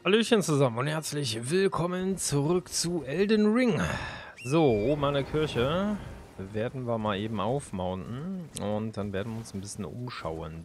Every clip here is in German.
Hallöchen zusammen und herzlich willkommen zurück zu Elden Ring. So, oben an der Kirche werden wir mal eben aufmounten und dann werden wir uns ein bisschen umschauen,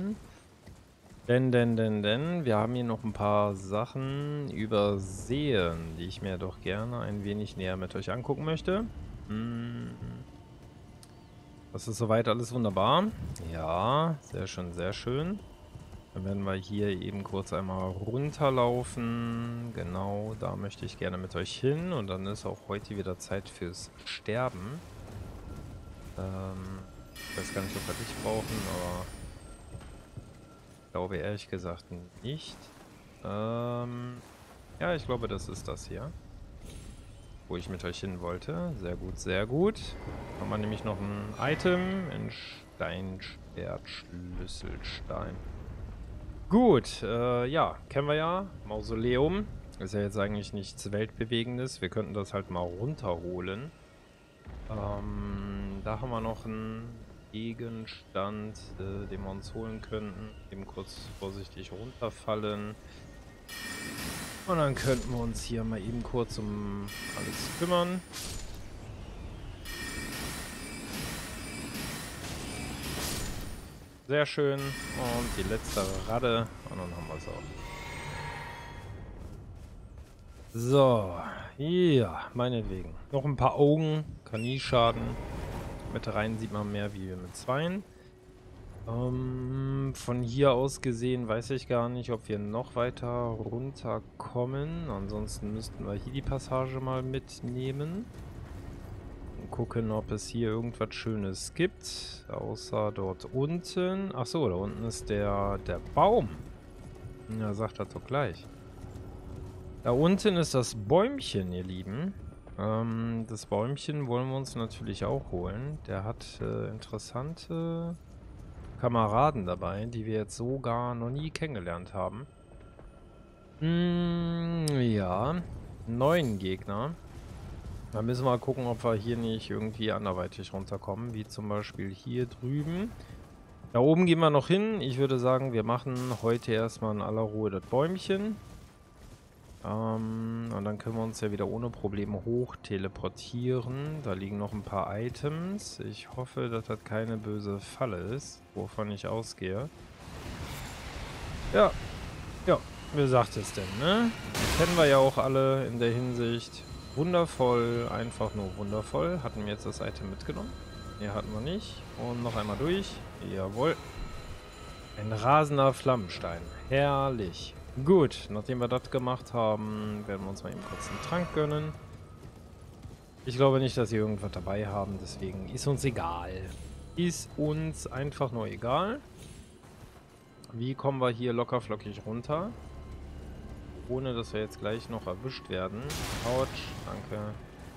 denn wir haben hier noch ein paar Sachen übersehen, die ich mir doch gerne ein wenig näher mit euch angucken möchte. Hm, Das ist soweit alles wunderbar. Ja, sehr schön, sehr schön. Dann werden wir hier eben kurz einmal runterlaufen. Genau, da möchte ich gerne mit euch hin. Und dann ist auch heute wieder Zeit fürs Sterben. Ich weiß gar nicht, ob wir dich brauchen, aber ich glaube ehrlich gesagt nicht. Ja, ich glaube, das ist das hier, wo ich mit euch hin wollte. Sehr gut, sehr gut. Haben wir nämlich noch ein Item in Steinschwert, Schlüsselstein. Gut, ja, kennen wir ja. Mausoleum. Ist ja jetzt eigentlich nichts Weltbewegendes. Wir könnten das halt mal runterholen. Da haben wir noch einen Gegenstand, den wir uns holen könnten. Eben kurz vorsichtig runterfallen. Und dann könnten wir uns hier mal eben kurz um alles kümmern. Sehr schön. Und die letzte Radde. Und dann haben wir es auch. So, ja, meinetwegen. Noch ein paar Augen, kann nie schaden. Mit dreien sieht man mehr wie mit zweien. Von hier aus gesehen weiß ich gar nicht, ob wir noch weiter runterkommen. Ansonsten müssten wir hier die Passage mal mitnehmen. Und gucken, ob es hier irgendwas Schönes gibt. Außer dort unten. Ach so, da unten ist der Baum. Ja, sagt er doch gleich. Da unten ist das Bäumchen, ihr Lieben. Das Bäumchen wollen wir uns natürlich auch holen. Der hat interessante Kameraden dabei, die wir jetzt so gar noch nie kennengelernt haben. Ja, 9 Gegner. Da müssen wir mal gucken, ob wir hier nicht irgendwie anderweitig runterkommen, wie zum Beispiel hier drüben. Da oben gehen wir noch hin. Ich würde sagen, wir machen heute erstmal in aller Ruhe das Bäumchen. Und dann können wir uns ja wieder ohne Probleme hoch teleportieren. Da liegen noch ein paar Items. Ich hoffe, dass das keine böse Falle ist, wovon ich ausgehe. Ja, ja, wer sagt es denn, ne? Kennen wir ja auch alle in der Hinsicht. Wundervoll, einfach nur wundervoll. Hatten wir jetzt das Item mitgenommen? Ne, hatten wir nicht. Und noch einmal durch. Jawohl. Ein rasender Flammenstein. Herrlich. Gut, nachdem wir das gemacht haben, werden wir uns mal eben kurz einen Trank gönnen. Ich glaube nicht, dass sie irgendwas dabei haben, deswegen ist uns egal. Ist uns einfach nur egal. Wie kommen wir hier locker flockig runter? Ohne, dass wir jetzt gleich noch erwischt werden. Autsch, danke.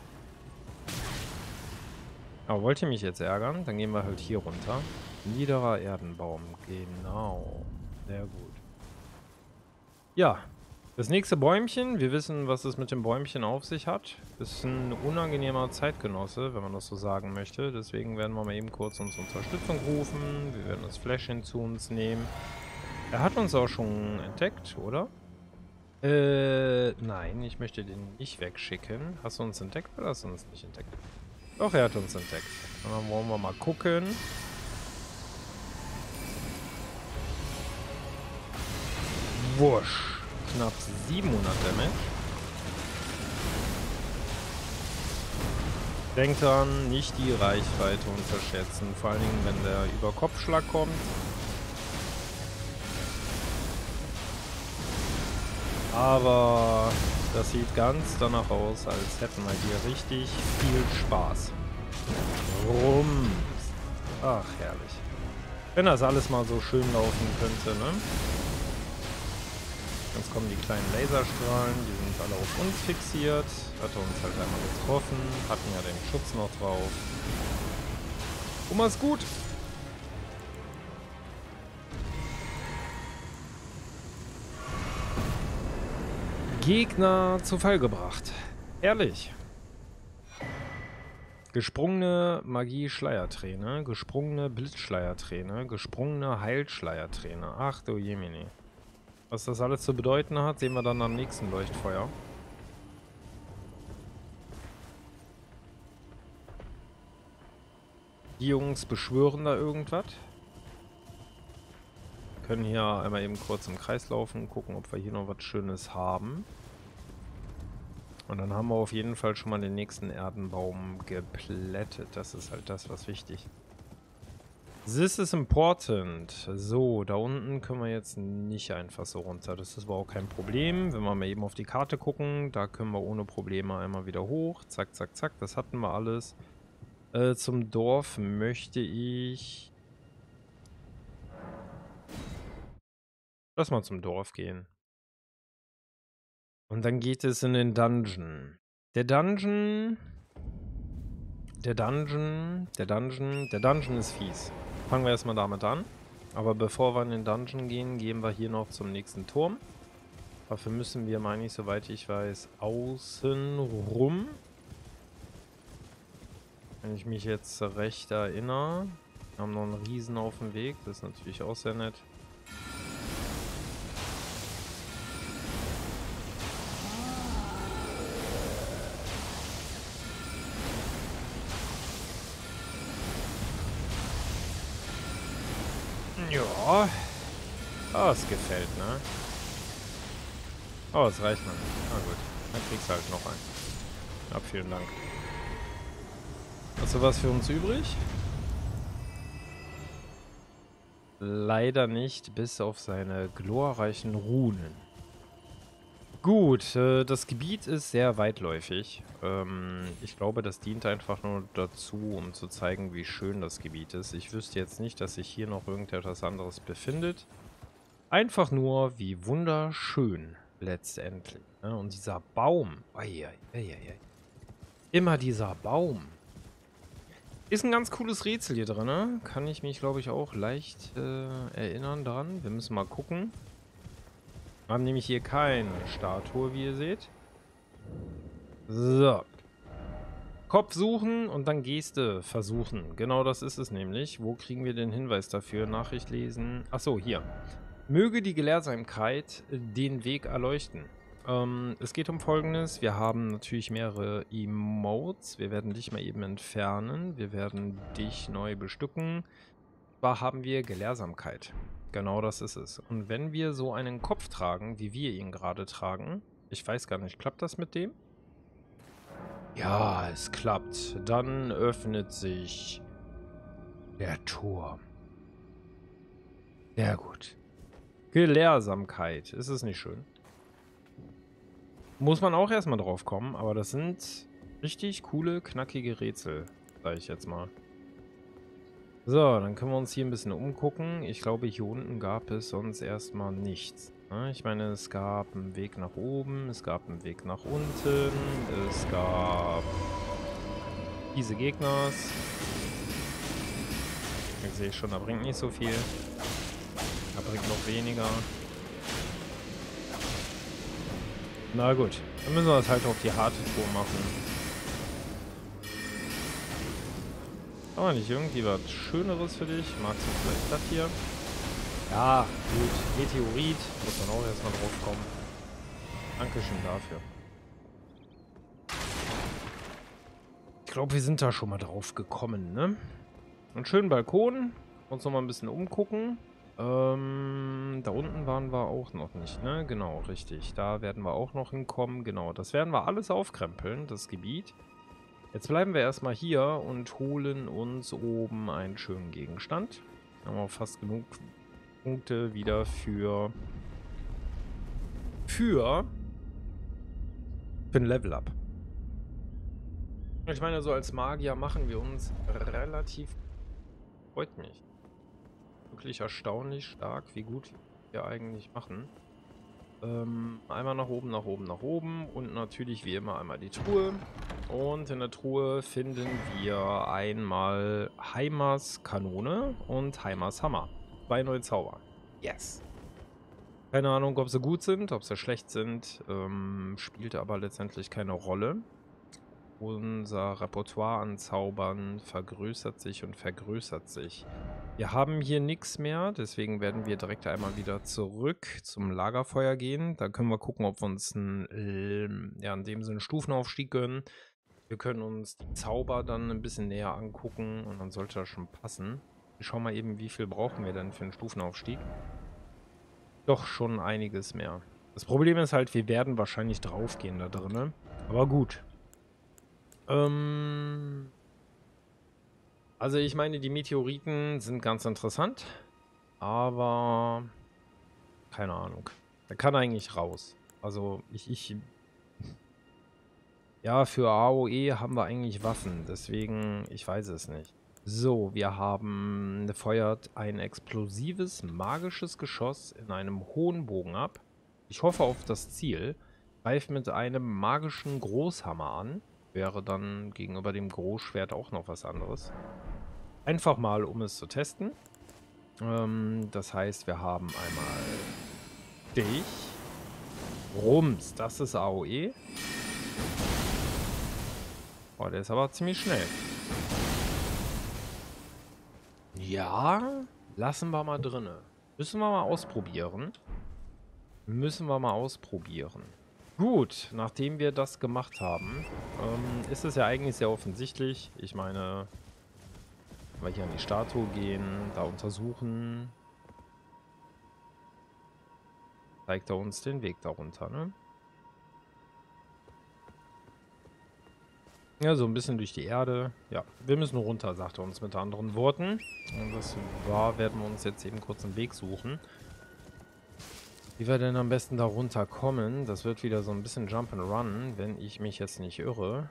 Aber wollt ihr mich jetzt ärgern? Dann gehen wir halt hier runter. Niederer Erdenbaum, genau. Sehr gut. Ja, das nächste Bäumchen. Wir wissen, was es mit dem Bäumchen auf sich hat. Ist ein unangenehmer Zeitgenosse, wenn man das so sagen möchte. Deswegen werden wir mal eben kurz uns Unterstützung rufen. Wir werden das Fläschchen zu uns nehmen. Er hat uns auch schon entdeckt, oder? Nein, ich möchte den nicht wegschicken. Hast du uns entdeckt oder hast du uns nicht entdeckt? Doch, er hat uns entdeckt. Und dann wollen wir mal gucken. Wusch. Knapp 700 Damage. Denkt dran, nicht die Reichweite unterschätzen. Vor allen Dingen, wenn der Überkopfschlag kommt. Aber das sieht ganz danach aus, als hätten wir hier richtig viel Spaß. Rums. Ach, herrlich. Wenn das alles mal so schön laufen könnte, ne? Jetzt kommen die kleinen Laserstrahlen, die sind alle auf uns fixiert. Hatte uns halt einmal getroffen, hatten ja den Schutz noch drauf. Ist gut. Gegner zu Fall gebracht. Ehrlich. Gesprungene Magie-Schleierträne, gesprungene Blitzschleierträne, gesprungene Heilschleierträne. Ach du Jemini. Was das alles zu bedeuten hat, sehen wir dann am nächsten Leuchtfeuer. Die Jungs beschwören da irgendwas. Können hier einmal eben kurz im Kreis laufen, gucken, ob wir hier noch was Schönes haben. Und dann haben wir auf jeden Fall schon mal den nächsten Erdenbaum geplättet. Das ist halt das, was wichtig ist. This is important. So, da unten können wir jetzt nicht einfach so runter. Das ist aber auch kein Problem. Wenn wir mal eben auf die Karte gucken, da können wir ohne Probleme einmal wieder hoch. Zack, zack, zack. Das hatten wir alles. Zum Dorf möchte ich... Lass mal zum Dorf gehen. Und dann geht es in den Dungeon. Der Dungeon ist fies. Fangen wir erstmal damit an. Aber bevor wir in den Dungeon gehen, gehen wir hier noch zum nächsten Turm. Dafür müssen wir, meine ich, soweit ich weiß, außen rum. Wenn ich mich jetzt recht erinnere. Wir haben noch einen Riesen auf dem Weg. Das ist natürlich auch sehr nett. Ja. Oh, es gefällt, ne? Oh, es reicht noch nicht. Na gut. Dann kriegst du halt noch einen. Ja, vielen Dank. Hast du was für uns übrig? Leider nicht, bis auf seine glorreichen Runen. Gut, das Gebiet ist sehr weitläufig. Ich glaube, das dient einfach nur dazu, um zu zeigen, wie schön das Gebiet ist. Ich wüsste jetzt nicht, dass sich hier noch irgendetwas anderes befindet. Einfach nur, wie wunderschön letztendlich. Ne? Und dieser Baum. Immer dieser Baum. Ist ein ganz cooles Rätsel hier drin, ne? Kann ich mich, glaube ich, auch leicht erinnern dran. Wir müssen mal gucken. Wir haben nämlich hier keine Statue, wie ihr seht. So. Kopf suchen und dann Geste versuchen. Genau das ist es nämlich. Wo kriegen wir den Hinweis dafür? Nachricht lesen. Achso, hier. Möge die Gelehrsamkeit den Weg erleuchten. Es geht um Folgendes. Wir haben natürlich mehrere Emotes. Wir werden dich mal eben entfernen. Wir werden dich neu bestücken. Zwar haben wir Gelehrsamkeit. Genau das ist es. Und wenn wir so einen Kopf tragen, wie wir ihn gerade tragen, ich weiß gar nicht, klappt das mit dem? Ja, es klappt. Dann öffnet sich der Turm. Sehr gut. Gelehrsamkeit. Ist es nicht schön? Muss man auch erstmal drauf kommen, aber das sind richtig coole, knackige Rätsel, sage ich jetzt mal. So, dann können wir uns hier ein bisschen umgucken. Ich glaube, hier unten gab es sonst erstmal nichts. Ne? Ich meine, es gab einen Weg nach oben, es gab einen Weg nach unten, es gab diese Gegners. Ich sehe schon, da bringt nicht so viel. Da bringt noch weniger. Na gut, dann müssen wir das halt auf die harte Tour machen. Aber nicht irgendwie was Schöneres für dich? Magst du vielleicht das hier? Ja, gut. Meteorit. Muss dann auch erstmal drauf kommen. Dankeschön dafür. Ich glaube, wir sind da schon mal drauf gekommen, ne? Einen schönen Balkon. Uns noch mal ein bisschen umgucken. Da unten waren wir auch noch nicht, ne? Genau, richtig. Da werden wir auch noch hinkommen. Genau, das werden wir alles aufkrempeln, das Gebiet. Jetzt bleiben wir erstmal hier und holen uns oben einen schönen Gegenstand. Haben wir auch fast genug Punkte wieder für ein Level-Up. Ich meine, so als Magier machen wir uns relativ... Freut mich. Wirklich erstaunlich stark, wie gut wir eigentlich machen. Einmal nach oben, nach oben, nach oben und natürlich wie immer einmal die Truhe. Und in der Truhe finden wir einmal Heimers Kanone und Heimers Hammer. 2 neue Zauber. Yes. Keine Ahnung, ob sie gut sind, ob sie schlecht sind. Spielt aber letztendlich keine Rolle. Unser Repertoire an Zaubern vergrößert sich und vergrößert sich. Wir haben hier nichts mehr, deswegen werden wir direkt einmal wieder zurück zum Lagerfeuer gehen. Da können wir gucken, ob wir uns ja, in dem Sinne Stufenaufstieg gönnen. Wir können uns die Zauber dann ein bisschen näher angucken und dann sollte das schon passen. Ich schau mal eben, wie viel brauchen wir denn für einen Stufenaufstieg? Doch schon einiges mehr. Das Problem ist halt, wir werden wahrscheinlich draufgehen da drin. Aber gut. Also ich meine, die Meteoriten sind ganz interessant, aber keine Ahnung. Er kann eigentlich raus. Also ja, für AOE haben wir eigentlich Waffen, deswegen, ich weiß es nicht. So, wir haben, feuert ein explosives, magisches Geschoss in einem hohen Bogen ab. Ich hoffe auf das Ziel. Greift mit einem magischen Großhammer an. Wäre dann gegenüber dem Großschwert auch noch was anderes. Einfach mal, um es zu testen. Das heißt, wir haben einmal dich. Rums, das ist AOE. Oh, der ist aber ziemlich schnell. Ja, lassen wir mal drinne. Müssen wir mal ausprobieren. Gut, nachdem wir das gemacht haben, ist es ja eigentlich sehr offensichtlich. Ich meine, wenn wir hier an die Statue gehen, da untersuchen, zeigt er uns den Weg darunter, ne? Ja, so ein bisschen durch die Erde. Ja, wir müssen runter, sagt er uns mit anderen Worten. Und das werden wir uns jetzt eben kurz einen Weg suchen. Wie wir denn am besten da runterkommen, das wird wieder so ein bisschen Jump and Run, wenn ich mich jetzt nicht irre.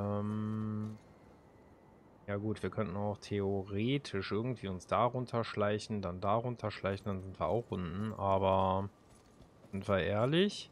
Ja gut, wir könnten auch theoretisch irgendwie uns da runterschleichen, dann da runterschleichen, dann sind wir auch unten. Aber sind wir ehrlich?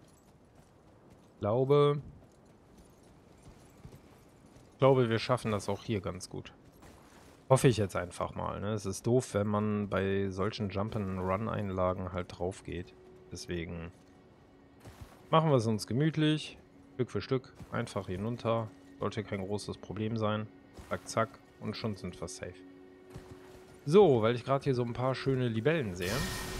Ich glaube, wir schaffen das auch hier ganz gut. Hoffe ich jetzt einfach mal, ne? Es ist doof, wenn man bei solchen Jump-and-Run-Einlagen halt drauf geht. Deswegen machen wir es uns gemütlich, Stück für Stück, einfach hinunter. Sollte kein großes Problem sein. Zack, zack, und schon sind wir safe. So, weil ich gerade hier so ein paar schöne Libellen sehe.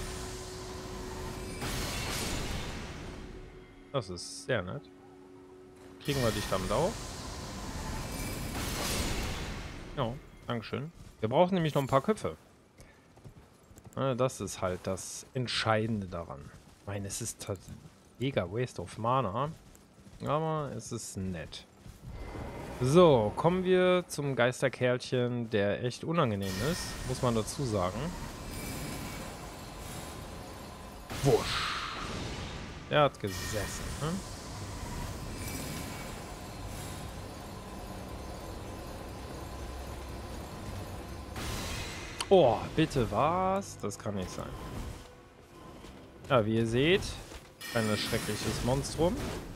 Das ist sehr nett. Kriegen wir dich damit auch? Ja, dankeschön. Wir brauchen nämlich noch ein paar Köpfe. Das ist halt das Entscheidende daran. Ich meine, es ist mega Waste of Mana, aber es ist nett. So, kommen wir zum Geisterkerlchen, der echt unangenehm ist, muss man dazu sagen. Wusch. Der hat gesessen, ne? Oh, bitte was? Das kann nicht sein. Ja, wie ihr seht, kleines schreckliches Monstrum.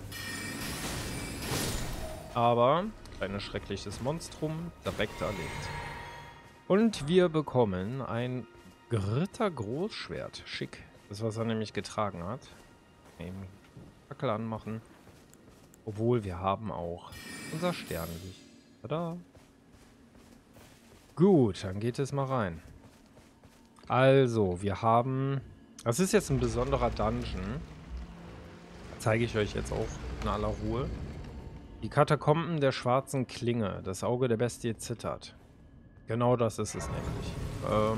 Aber kleines schreckliches Monstrum, direkt erlebt. Und wir bekommen ein Ritter-Großschwert. Schick. Das, was er nämlich getragen hat. Eben Fackel anmachen. Obwohl, wir haben auch unser Sternlicht. Tada. Gut, dann geht es mal rein. Also, wir haben... Das ist jetzt ein besonderer Dungeon. Zeige ich euch jetzt auch in aller Ruhe. Die Katakomben der schwarzen Klinge. Das Auge der Bestie zittert. Genau das ist es nämlich.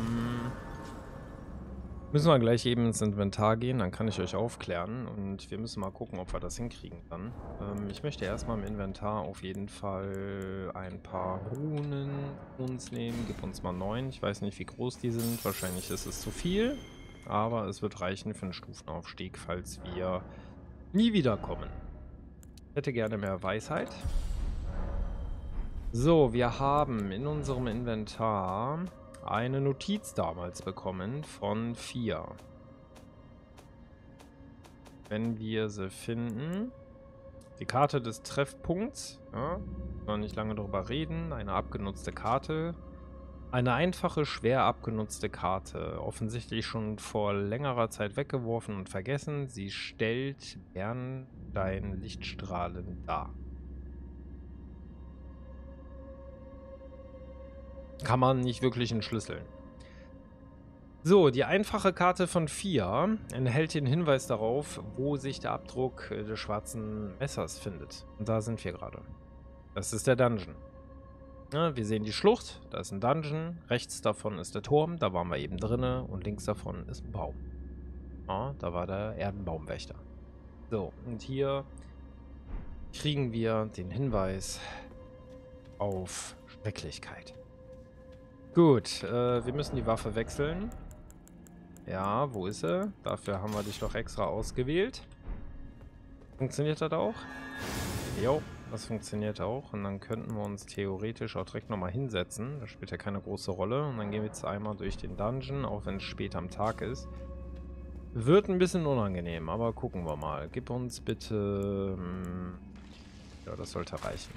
Müssen wir gleich eben ins Inventar gehen, dann kann ich euch aufklären. Und wir müssen mal gucken, ob wir das hinkriegen dann. Ich möchte erstmal im Inventar auf jeden Fall ein paar Runen uns nehmen. Gib uns mal 9. Ich weiß nicht, wie groß die sind. Wahrscheinlich ist es zu viel. Aber es wird reichen für einen Stufenaufstieg, falls wir nie wiederkommen. Ich hätte gerne mehr Weisheit. So, wir haben in unserem Inventar eine Notiz damals bekommen von 4. Wenn wir sie finden. Die Karte des Treffpunkts. Ja, noch nicht lange drüber reden. Eine abgenutzte Karte. Eine einfache, schwer abgenutzte Karte. Offensichtlich schon vor längerer Zeit weggeworfen und vergessen. Sie stellt Bernstein-Lichtstrahlen dar. kann man nicht wirklich entschlüsseln. So, die einfache Karte von 4 enthält den Hinweis darauf, wo sich der Abdruck des schwarzen Messers findet. Und da sind wir gerade. Das ist der Dungeon. Ja, wir sehen die Schlucht, da ist ein Dungeon. Rechts davon ist der Turm, da waren wir eben drinne. Und links davon ist ein Baum. Ja, da war der Erdenbaumwächter. So, und hier kriegen wir den Hinweis auf Schrecklichkeit. Gut, wir müssen die Waffe wechseln. Ja, wo ist sie? Dafür haben wir dich doch extra ausgewählt. Funktioniert das auch? Jo, das funktioniert auch. Und dann könnten wir uns theoretisch auch direkt nochmal hinsetzen. Das spielt ja keine große Rolle. Und dann gehen wir jetzt einmal durch den Dungeon, auch wenn es spät am Tag ist. Wird ein bisschen unangenehm, aber gucken wir mal. Gib uns bitte... ja, das sollte reichen.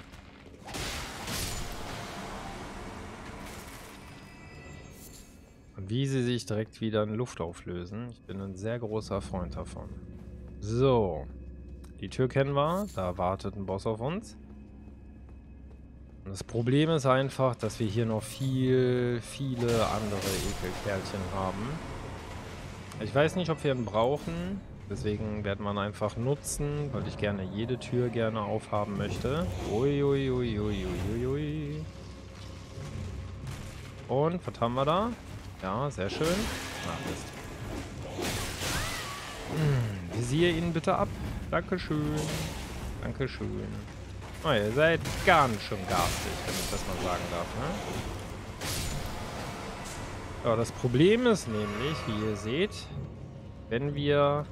Und wie sie sich direkt wieder in Luft auflösen. Ich bin ein sehr großer Freund davon. So. Die Tür kennen wir. Da wartet ein Boss auf uns. Und das Problem ist einfach, dass wir hier noch viele andere Ekelkerlchen haben. Ich weiß nicht, ob wir ihn brauchen. Deswegen werden wir ihn einfach nutzen, weil ich gerne jede Tür gerne aufhaben möchte. Uiuiuiuiuiui. Und, was haben wir da? Ja, sehr schön. Ah, Mist. Visier ihn bitte ab. Dankeschön. Dankeschön. Oh, ihr seid ganz schön garstig, wenn ich das mal sagen darf, ne? Ja, das Problem ist nämlich, wie ihr seht, wenn wir...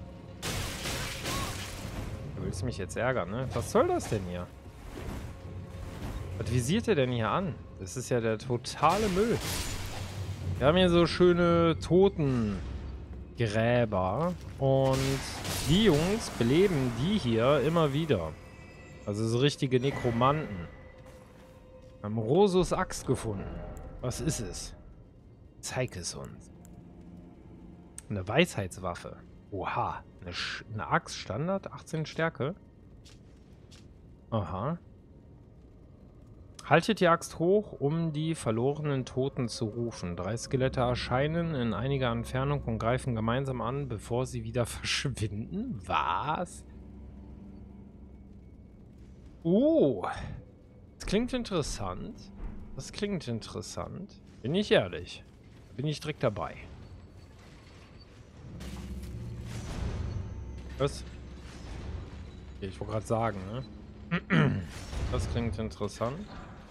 Du willst mich jetzt ärgern, ne? Was soll das denn hier? Was visiert ihr denn hier an? Das ist ja der totale Müll. Wir haben hier so schöne Totengräber und die Jungs beleben die hier immer wieder. Also so richtige Nekromanten. Wir haben Rosus Axt gefunden. Was ist es? Zeig es uns. Eine Weisheitswaffe. Oha. Eine Axt Standard? 18 Stärke? Aha. Haltet die Axt hoch, um die verlorenen Toten zu rufen. 3 Skelette erscheinen in einiger Entfernung und greifen gemeinsam an, bevor sie wieder verschwinden. Was? Oh. Das klingt interessant. Das klingt interessant. Bin ich ehrlich. Bin ich direkt dabei. Was? Ich wollte gerade sagen, ne? Das klingt interessant.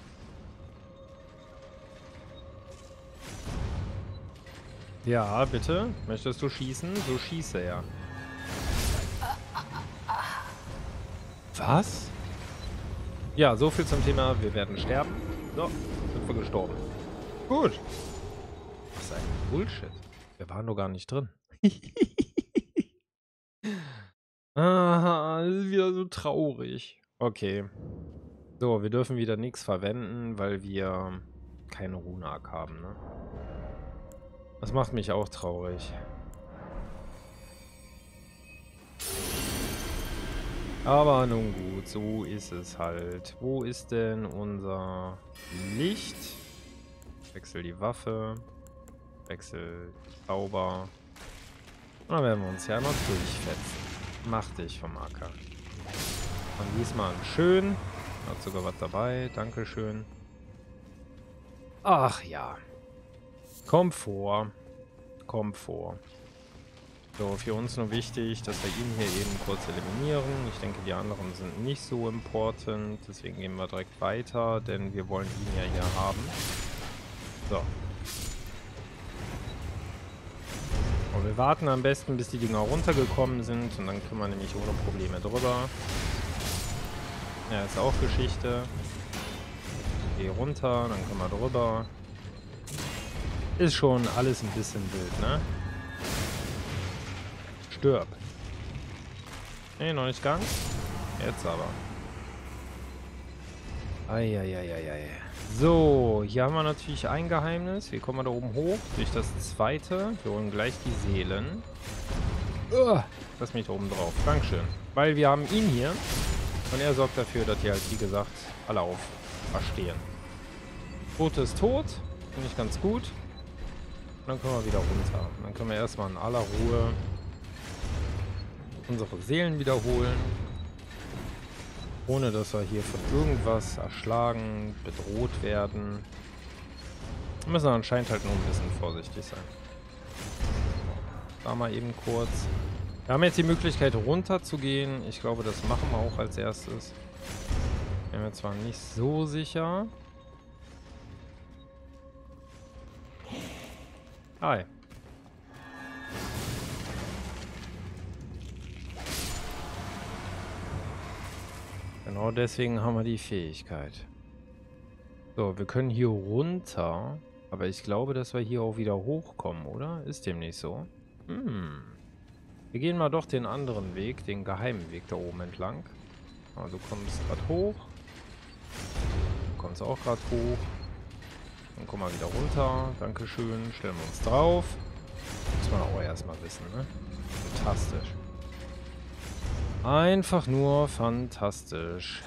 Ja, bitte. Möchtest du schießen? So schieße ja. Was? Ja, so viel zum Thema, wir werden sterben. So, sind wir gestorben. Gut. Was ist ein Bullshit? Wir waren doch gar nicht drin. Ah, das ist wieder so traurig. Okay. So, wir dürfen wieder nichts verwenden, weil wir keine Runak haben, ne? Das macht mich auch traurig. Aber nun gut, so ist es halt. Wo ist denn unser Licht? Wechsel die Waffe. Wechsel Zauber. Und dann werden wir uns ja noch durchfetzen. Mach dich vom Acker. Und diesmal schön. Hat sogar was dabei. Dankeschön. Ach ja. Komfort. Komfort. So, für uns nur wichtig, dass wir ihn hier eben kurz eliminieren. Ich denke, die anderen sind nicht so important. Deswegen gehen wir direkt weiter, denn wir wollen ihn ja hier haben. So. Und wir warten am besten, bis die Dinger runtergekommen sind. Und dann können wir nämlich ohne Probleme drüber. Ja, ist auch Geschichte. Geh runter, dann können wir drüber. Ist schon alles ein bisschen wild, ne? Stirb. Nee, noch nicht ganz. Jetzt aber. Eieieiei. So, hier haben wir natürlich ein Geheimnis. Wie kommen wir da oben hoch? Durch das zweite. Wir holen gleich die Seelen. Lass mich da oben drauf. Dankeschön. Weil wir haben ihn hier. Und er sorgt dafür, dass die halt, wie gesagt, alle auferstehen. Tot ist tot. finde ich ganz gut. Und dann können wir wieder runter. Und dann können wir erstmal in aller Ruhe unsere Seelen wiederholen. Ohne dass wir hier von irgendwas erschlagen, bedroht werden. Wir müssen anscheinend halt nur ein bisschen vorsichtig sein. Da mal eben kurz. Wir haben jetzt die Möglichkeit runter zu gehen. Ich glaube, das machen wir auch als erstes. Bin mir zwar nicht so sicher. Hi. Genau deswegen haben wir die Fähigkeit. So, wir können hier runter. Aber ich glaube, dass wir hier auch wieder hochkommen, oder? Ist dem nicht so? Wir gehen mal doch den anderen Weg, den geheimen Weg da oben entlang. Ah, du kommst gerade hoch. Du kommst auch gerade hoch. Dann kommen wir wieder runter. Dankeschön. Stellen wir uns drauf. Muss man auch erstmal wissen, ne? Fantastisch. Einfach nur fantastisch.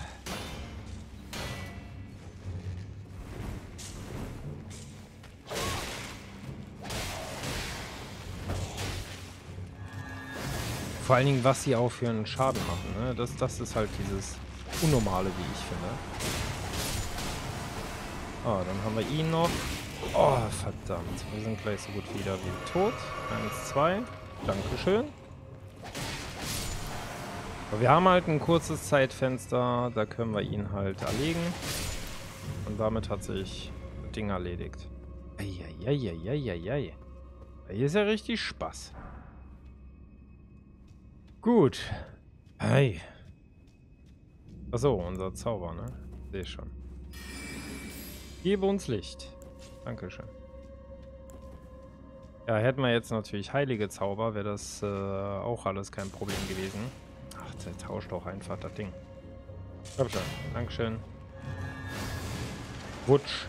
Vor allen Dingen, was sie auch für einen Schaden machen, ne? Das ist halt dieses Unnormale, wie ich finde. Ah, dann haben wir ihn noch. Oh, verdammt. Wir sind gleich so gut wieder wie tot. 1, 2. Dankeschön. Aber wir haben halt ein kurzes Zeitfenster. Da können wir ihn halt erlegen. Und damit hat sich das Ding erledigt. Eieieiei. Hier ist ja richtig Spaß. Gut. Hey. Achso, unser Zauber, ne? Sehe schon. Gebe uns Licht. Dankeschön. Ja, hätten wir jetzt natürlich heilige Zauber, wäre das auch alles kein Problem gewesen. Ach, der tauscht doch einfach das Ding. Komm schon. Dankeschön. Wutsch.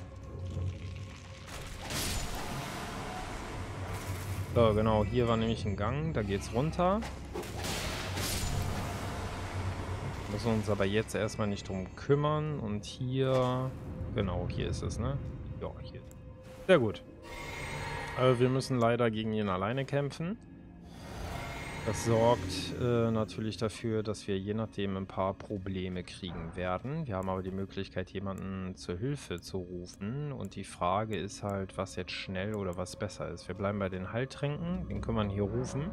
So, genau. Hier war nämlich ein Gang. Da geht's runter. Müssen uns aber jetzt erstmal nicht drum kümmern. Und hier... Genau, hier ist es, ne? Ja, hier. Sehr gut. Wir müssen leider gegen ihn alleine kämpfen. Das sorgt natürlich dafür, dass wir je nachdem ein paar Probleme kriegen werden. Wir haben aber die Möglichkeit, jemanden zur Hilfe zu rufen. Und die Frage ist halt, was jetzt schnell oder was besser ist. Wir bleiben bei den Heiltränken. Den können wir hier rufen.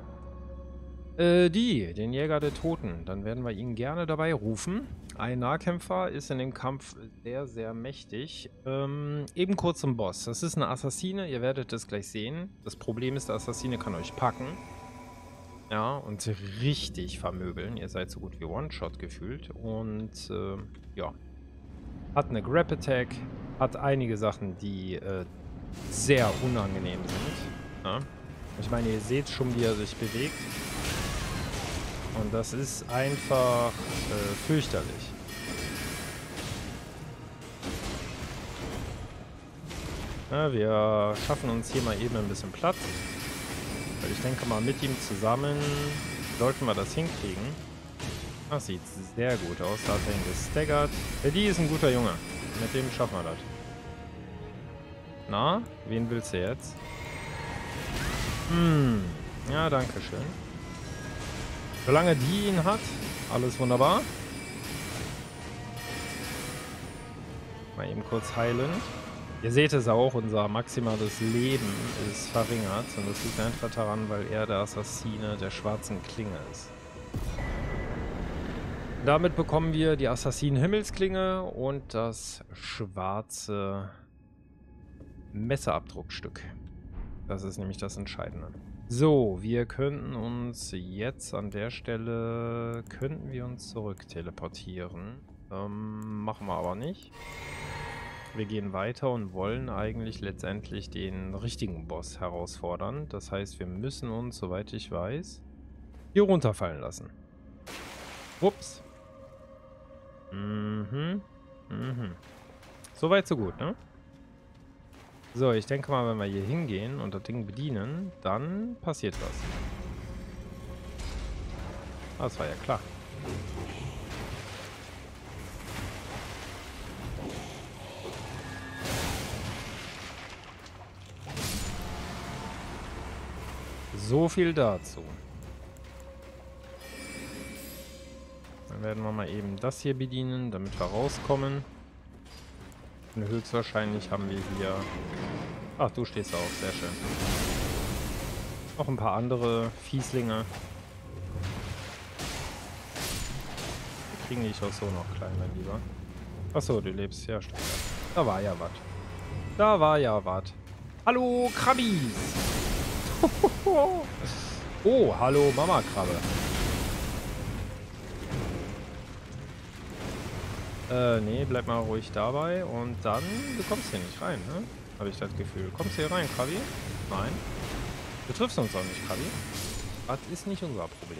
Den Jäger der Toten. Dann werden wir ihn gerne dabei rufen. Ein Nahkämpfer ist in dem Kampf sehr, sehr mächtig. Eben kurz zum Boss. Das ist eine Assassine, ihr werdet es gleich sehen. Das Problem ist, der Assassine kann euch packen. Ja, und richtig vermöbeln. Ihr seid so gut wie One-Shot gefühlt. Und, ja. Hat eine Grab-Attack. Hat einige Sachen, die sehr unangenehm sind. Ja. Ich meine, ihr seht schon, wie er sich bewegt. Und das ist einfach fürchterlich. Ja, wir schaffen uns hier mal eben ein bisschen Platz. Weil ich denke mal, mit ihm zusammen sollten wir das hinkriegen. Das sieht sehr gut aus. Da hat er ihn gestaggert. Die ist ein guter Junge. Mit dem schaffen wir das. Na, wen willst du jetzt? Ja, danke schön. Solange die ihn hat, alles wunderbar. Mal eben kurz heilen. Ihr seht es auch, unser maximales Leben ist verringert. Und das liegt einfach daran, weil er der Assassine der schwarzen Klinge ist. Damit bekommen wir die Assassinen-Himmelsklinge und das schwarze Messerabdruckstück. Das ist nämlich das Entscheidende. So, wir könnten uns jetzt an der Stelle, zurück teleportieren. Machen wir aber nicht. Wir gehen weiter und wollen eigentlich letztendlich den richtigen Boss herausfordern. Das heißt, wir müssen uns, soweit ich weiß, hier runterfallen lassen. Ups. Soweit, so gut, ne? So, ich denke mal, wenn wir hier hingehen und das Ding bedienen, dann passiert was. Das war ja klar. So viel dazu. Dann werden wir mal eben das hier bedienen, damit wir rauskommen. Und höchstwahrscheinlich haben wir hier... Ach, du stehst auch. Sehr schön. Noch ein paar andere Fieslinge. Wir kriegen dich auch so noch klein, mein Lieber. Achso, du lebst. Ja, stimmt. Da war ja was. Da war ja was. Hallo, Krabbis! Oh, hallo, Mama-Krabbe. Nee, bleib mal ruhig dabei. Und dann, du kommst hier nicht rein, ne? Habe ich das Gefühl. Kommst du hier rein, Krabbi? Nein. Du triffst uns auch nicht, Krabbi. Das ist nicht unser Problem.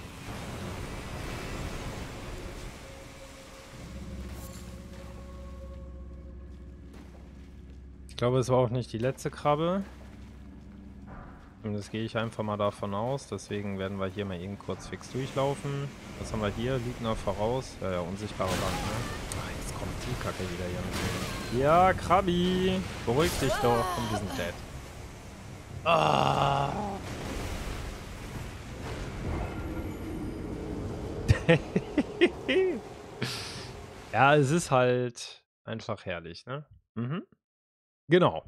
Ich glaube, es war auch nicht die letzte Krabbe. Und das gehe ich einfach mal davon aus. Deswegen werden wir hier mal eben kurz fix durchlaufen. Was haben wir hier? Lügner voraus. Ja, unsichtbare Wand, ne? Ach, jetzt kommt die Kacke wieder hier. Ja, Krabbi. Beruhig dich doch. Und wir sind dead. Ah. Ja, es ist halt einfach herrlich, ne? Mhm. Genau.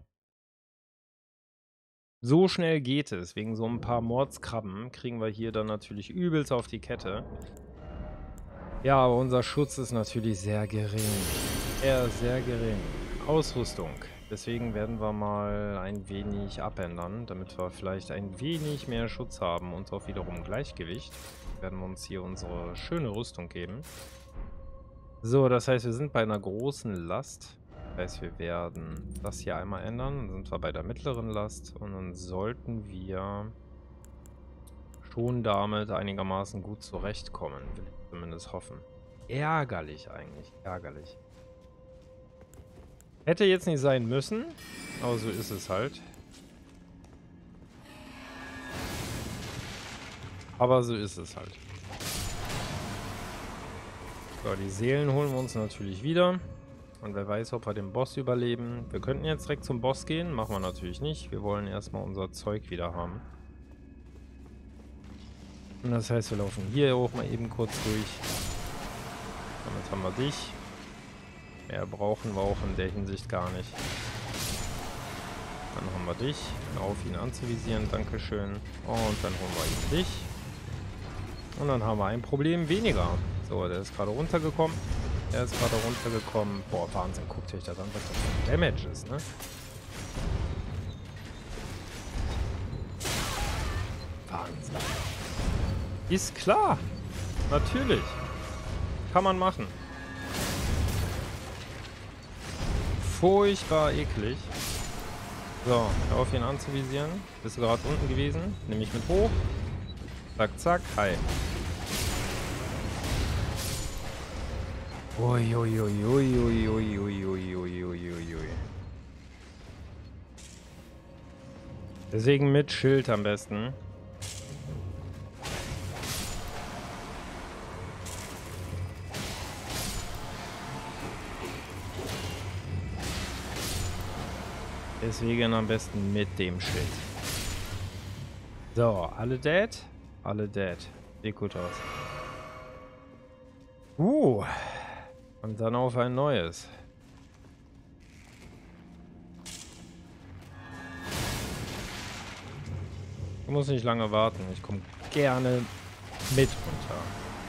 So schnell geht es. Wegen so ein paar Mordskrabben kriegen wir hier dann natürlich übelst auf die Kette. Ja, aber unser Schutz ist natürlich sehr gering. Sehr gering. Ausrüstung. Deswegen werden wir mal ein wenig abändern, damit wir vielleicht ein wenig mehr Schutz haben und auch wiederum Gleichgewicht. Werden wir uns hier unsere schöne Rüstung geben. So, das heißt, wir sind bei einer großen Last. Das heißt, wir werden das hier einmal ändern. Dann sind wir bei der mittleren Last und dann sollten wir schon damit einigermaßen gut zurechtkommen, will ich zumindest hoffen. Ärgerlich eigentlich, ärgerlich. Hätte jetzt nicht sein müssen, aber so ist es halt. Aber so ist es halt. So, die Seelen holen wir uns natürlich wieder. Und wer weiß, ob wir den Boss überleben. Wir könnten jetzt direkt zum Boss gehen. Machen wir natürlich nicht. Wir wollen erstmal unser Zeug wieder haben. Und das heißt, wir laufen hier auch mal eben kurz durch. Damit haben wir dich. Mehr brauchen wir auch in der Hinsicht gar nicht. Dann haben wir dich. Auf ihn anzuvisieren. Dankeschön. Und dann holen wir ihn dich. Und dann haben wir ein Problem weniger. So, der ist gerade runtergekommen. Boah, Wahnsinn. Guckt euch das an, was das für ein Damage ist, ne? Wahnsinn. Ist klar. Natürlich. Kann man machen. Furchtbar eklig. So, hör auf ihn anzuvisieren. Bist du gerade unten gewesen? Nimm mich mit hoch. Zack, zack. Hi. Uiuiuiuiuiuiuiuiuiui. Deswegen mit Schild am besten. Deswegen am besten mit dem Schild. So, alle dead? Alle dead. Sieht gut aus. Und dann auf ein neues. Du musst nicht lange warten. Ich komme gerne mit runter.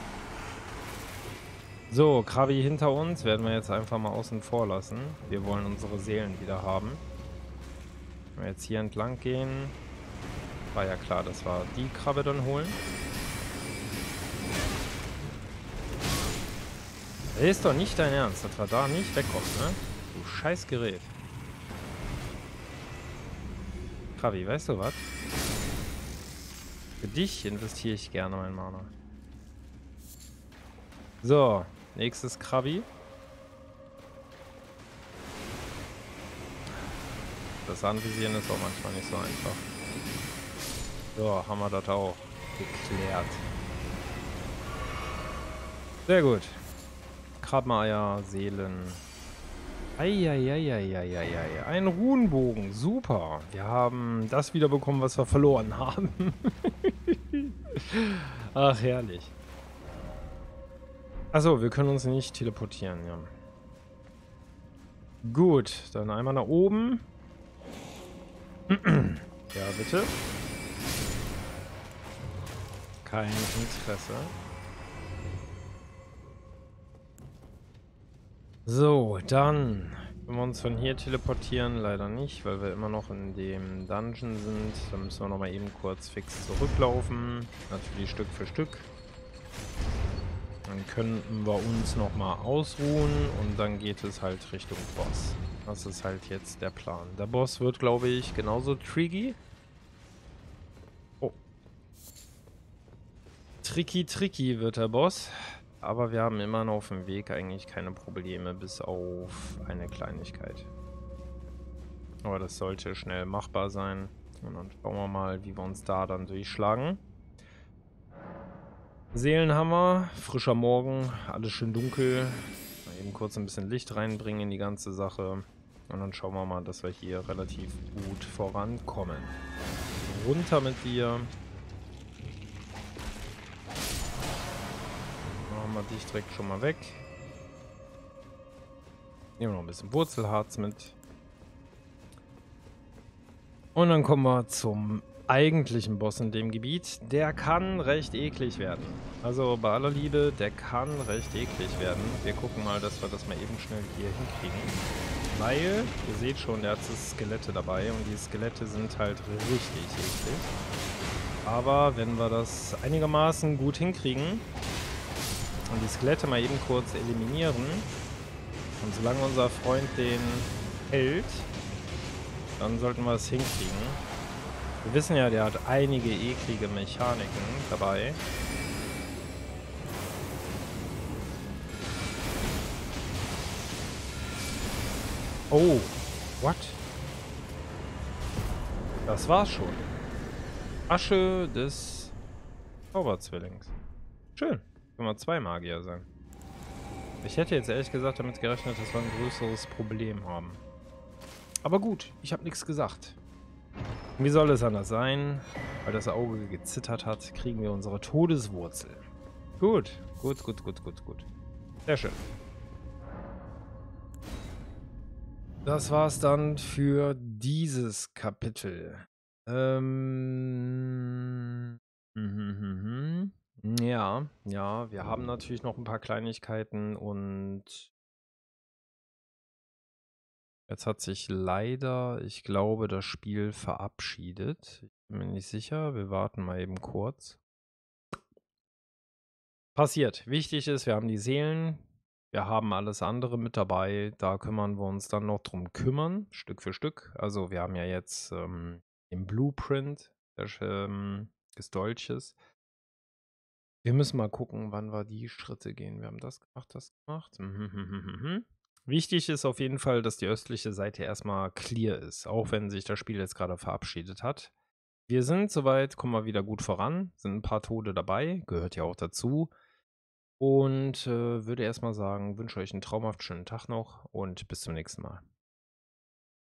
So, Krabi hinter uns werden wir jetzt einfach mal außen vor lassen. Wir wollen unsere Seelen wieder haben. Wenn wir jetzt hier entlang gehen, war ja klar, dass wir die Krabbe dann holen. Das ist doch nicht dein Ernst, dass wir da nicht wegkommen, ne? Du scheiß Gerät. Krabi, weißt du was? Für dich investiere ich gerne mein Mana. So, nächstes Krabi. Das Anvisieren ist auch manchmal nicht so einfach. So, haben wir das auch geklärt. Sehr gut. Krabbeneier, Seelen. Eieieiei, ein Runenbogen, super. Wir haben das wiederbekommen, was wir verloren haben. Ach, herrlich. Achso, wir können uns nicht teleportieren, ja. Gut, dann einmal nach oben. Ja, bitte. Kein Interesse. So, dann können wir uns von hier teleportieren. Leider nicht, weil wir immer noch in dem Dungeon sind. Da müssen wir nochmal eben kurz fix zurücklaufen. Natürlich Stück für Stück. Dann könnten wir uns nochmal ausruhen und dann geht es halt Richtung Boss. Das ist halt jetzt der Plan. Der Boss wird, glaube ich, genauso tricky. Oh. Tricky wird der Boss. Aber wir haben immer noch auf dem Weg eigentlich keine Probleme, bis auf eine Kleinigkeit. Aber das sollte schnell machbar sein. Und dann schauen wir mal, wie wir uns da dann durchschlagen. Seelenhammer, frischer Morgen, alles schön dunkel. Mal eben kurz ein bisschen Licht reinbringen in die ganze Sache. Und dann schauen wir mal, dass wir hier relativ gut vorankommen. Runter mit dir. Machen wir dich direkt schon mal weg. Nehmen wir noch ein bisschen Wurzelharz mit. Und dann kommen wir zum eigentlichen Boss in dem Gebiet. Der kann recht eklig werden. Also bei aller Liebe, der kann recht eklig werden. Wir gucken mal, dass wir das mal eben schnell hier hinkriegen. Weil, ihr seht schon, der hat so Skelette dabei und die Skelette sind halt richtig eklig. Aber wenn wir das einigermaßen gut hinkriegen und die Skelette mal eben kurz eliminieren und solange unser Freund den hält, dann sollten wir es hinkriegen. Wir wissen ja, der hat einige eklige Mechaniken dabei. Oh, what? Das war's schon. Asche des Zauberzwillings. Schön. Können wir 2 Magier sein. Ich hätte jetzt ehrlich gesagt damit gerechnet, dass wir ein größeres Problem haben. Aber gut, ich habe nichts gesagt. Wie soll es anders sein? Weil das Auge gezittert hat, kriegen wir unsere Todeswurzel. Gut. Sehr schön. Das war's dann für dieses Kapitel. Ja, wir haben natürlich noch ein paar Kleinigkeiten und jetzt hat sich leider, ich glaube, das Spiel verabschiedet. Ich bin mir nicht sicher. Wir warten mal eben kurz. Passiert. Wichtig ist, wir haben die Seelen. Wir haben alles andere mit dabei. Da kümmern wir uns dann noch drum kümmern, Stück für Stück. Also wir haben ja jetzt den Blueprint des Dolches. Wir müssen mal gucken, wann wir die Schritte gehen. Wir haben das gemacht. Wichtig ist auf jeden Fall, dass die östliche Seite erstmal clear ist, auch wenn sich das Spiel jetzt gerade verabschiedet hat. Wir sind soweit, kommen wir wieder gut voran, sind ein paar Tode dabei, gehört ja auch dazu. Und würde erstmal sagen, wünsche euch einen traumhaft schönen Tag noch und bis zum nächsten Mal.